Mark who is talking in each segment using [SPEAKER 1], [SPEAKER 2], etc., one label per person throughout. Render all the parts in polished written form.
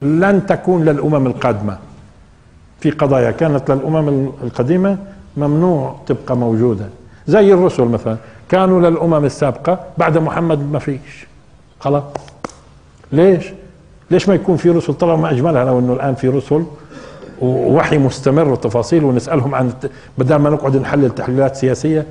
[SPEAKER 1] لن تكون للأمم القادمة. في قضايا كانت للأمم القديمة ممنوع تبقى موجودة، زي الرسل مثلا كانوا للأمم السابقة، بعد محمد ما فيش خلاص. ليش ما يكون في رسل؟ طالما أجملها لو أنه الآن في رسل ووحي مستمر وتفاصيل ونسألهم عن، بدل ما نقعد نحلل تحليلات سياسية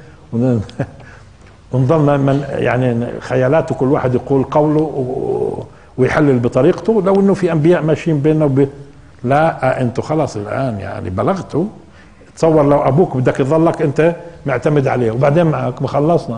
[SPEAKER 1] ونظل من يعني خيالاته كل واحد يقول قوله ويحلل بطريقته. لو انه في انبياء ماشيين بيننا لا انتوا خلاص الان يعني بلغتوا. تصور لو ابوك بدك يظلك انت معتمد عليه وبعدين معك ما خلصنا.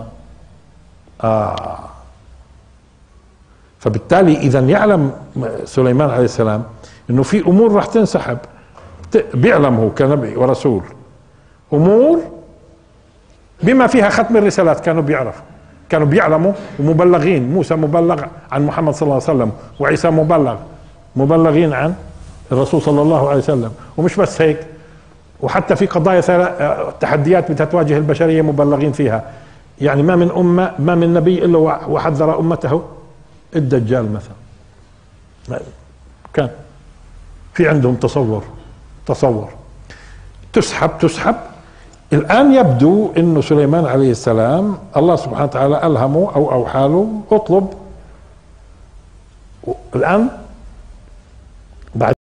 [SPEAKER 1] فبالتالي اذا يعلم سليمان عليه السلام انه في امور راح تنسحب، بيعلم هو كنبي ورسول امور بما فيها ختم الرسالات، كانوا بيعلموا ومبلغين. موسى مبلغ عن محمد صلى الله عليه وسلم، وعيسى مبلغين عن الرسول صلى الله عليه وسلم. ومش بس هيك، وحتى في قضايا تحديات بتتواجه البشرية مبلغين فيها. يعني ما من نبي إلا وحذر أمته الدجال مثلا. كان في عندهم تصور تسحب. الآن يبدو أنه سليمان عليه السلام الله سبحانه وتعالى ألهمه أو أوحى له اطلب الآن. بعد